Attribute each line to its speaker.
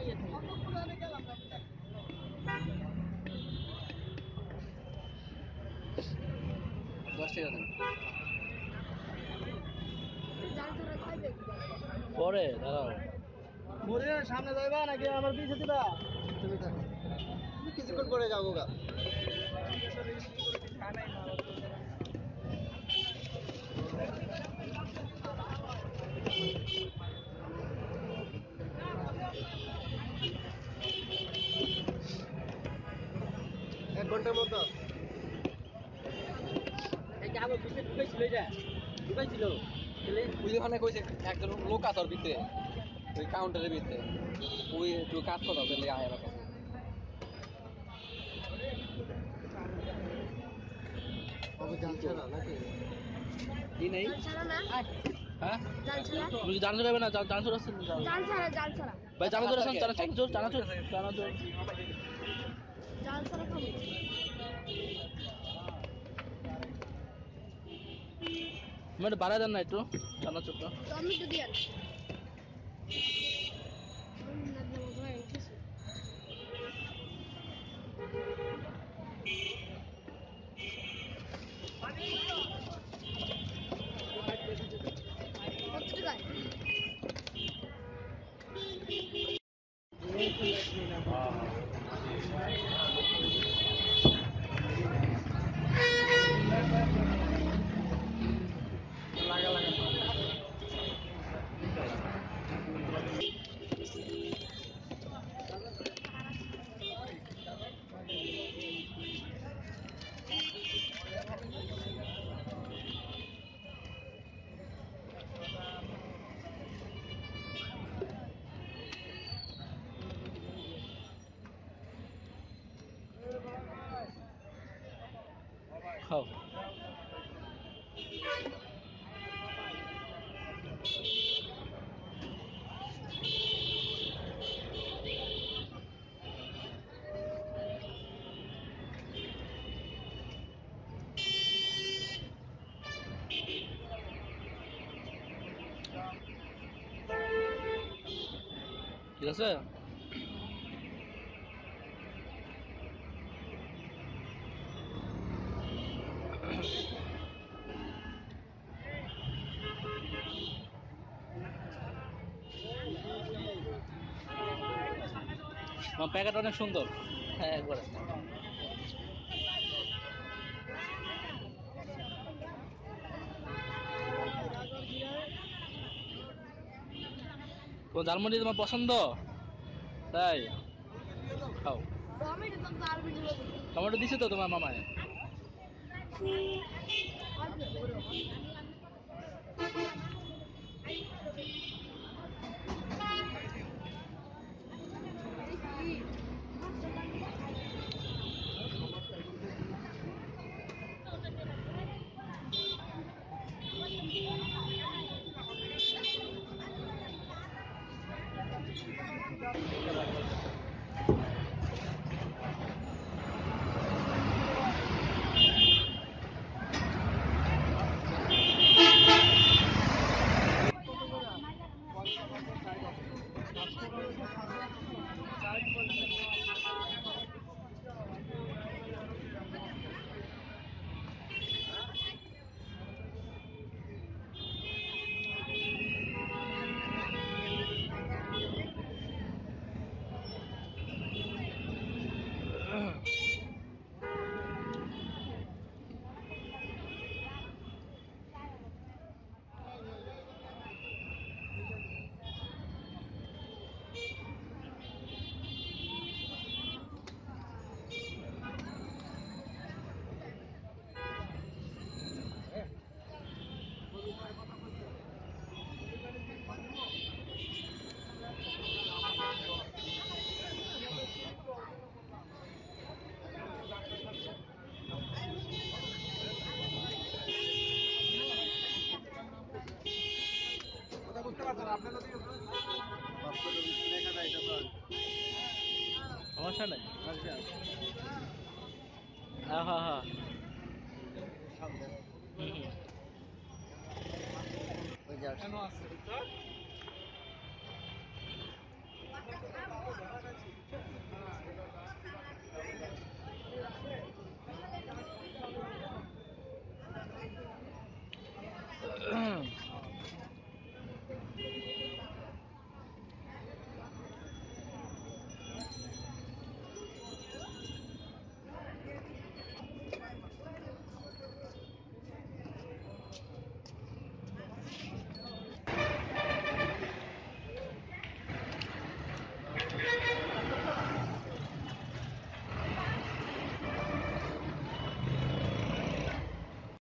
Speaker 1: পরে দাঁড়াও
Speaker 2: মরিনের সামনে যাইবা নাকি আমার পিছে দিবা? তুমি থাকো, তুমি কিছুক্ষণ পরে যাবো গা। এক ঘন্টার মতো ঢুকাইছিল
Speaker 1: ওইখানে কইছে একজন লোক আছে ওর ভিতরে, ওই কাউন্টারের ভিতরে, ওই একটু কাজ করো তাহলে আয় আমার কাছে। হ্যাঁ তুমি কি জানতে পারবে না? জানছো রাস্তা ভাই, জানা ধরেছেন জানাচোর মানে বাড়া দেন না একটু জানাচোরটা। খাও ঠিক আছে। আমার প্যাকেট অনেক সুন্দর। হ্যাঁ একবারে তোমার ঝালমুড়ি তোমার পছন্দ তাই খাও। টমেটো দিছে তো তোমার মামায়। সমস্যা নাই। হ্যাঁ হ্যাঁ হ্যাঁ কেন আছে
Speaker 2: হ্যাঁ